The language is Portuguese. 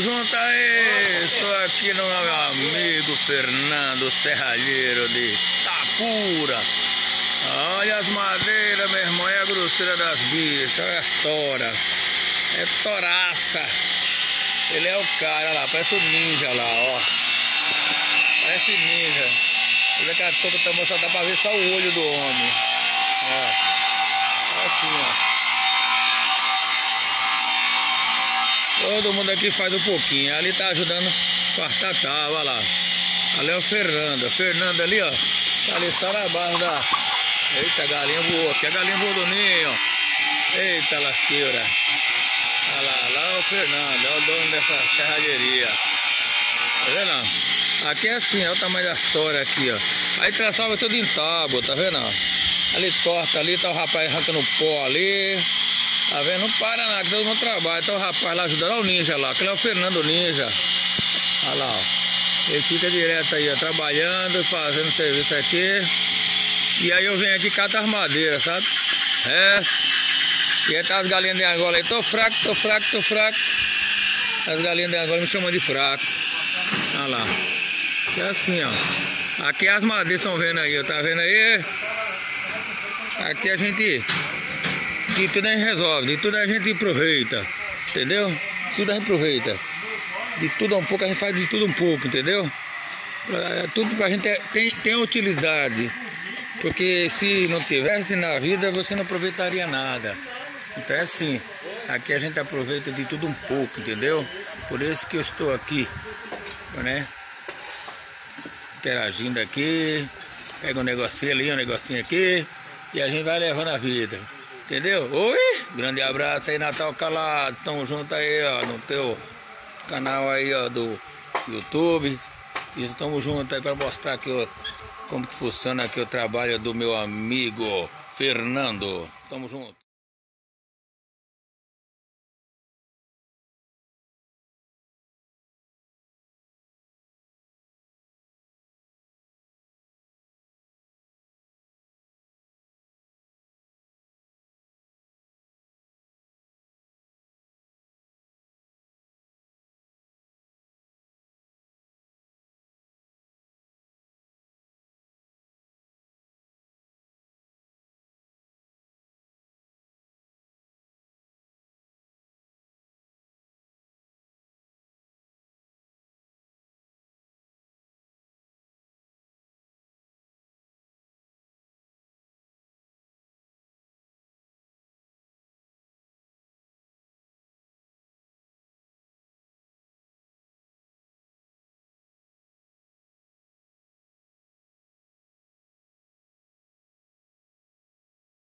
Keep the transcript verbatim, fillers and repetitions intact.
Tamo junto aí, estou aqui no meu amigo Fernando Serralheiro de Itapura. Olha as madeiras, meu irmão, é a grosseira das bichas, olha as toras. É toraça. Ele é o cara lá, parece o ninja lá, ó. Parece ninja. Daqui a pouco tá mostrando, dá pra ver só o olho do homem. Ó. Assim, ó. Todo mundo aqui faz um pouquinho. Ali tá ajudando com a Tatá, olha lá. Ali é o Fernando. O Fernando ali, ó. Tá ali só na base da... Eita, a galinha voou aqui. A galinha voou do ninho. Eita, lasqueira. Olha lá, lá é o Fernando. É o dono dessa serralheria. Tá vendo? Aqui é assim, olha o tamanho das toras aqui, ó. Aí transforma tudo em tábua, tá vendo? Ali corta ali, tá o rapaz arrancando pó ali. Tá vendo? Não para nada, todo mundo trabalha. Então o rapaz lá ajudando, olha o ninja lá, aquele é o Fernando Ninja. Olha lá, ó. Ele fica direto aí, ó, trabalhando, fazendo serviço aqui. E aí eu venho aqui e cato as madeiras, sabe? É. E aí tá as galinhas de Angola aí, tô fraco, tô fraco, tô fraco. As galinhas de Angola me chamam de fraco. Olha lá. É assim, ó. Aqui as madeiras estão vendo aí, ó, tá vendo aí? Aqui a gente... De tudo a gente resolve, de tudo a gente aproveita, entendeu? Tudo a gente aproveita. De tudo um pouco a gente faz de tudo um pouco, entendeu? Tudo pra gente é, tem, tem utilidade. Porque se não tivesse na vida, você não aproveitaria nada. Então é assim, aqui a gente aproveita de tudo um pouco, entendeu? Por isso que eu estou aqui, né? Interagindo aqui, pega um negocinho ali, um negocinho aqui, e a gente vai levando a vida. Entendeu? Oi! Grande abraço aí, Natal Calado. Tamo junto aí, ó, no teu canal aí, ó, do YouTube. Isso, tamo junto aí pra mostrar aqui, ó, como que funciona aqui o trabalho do meu amigo Fernando. Tamo junto.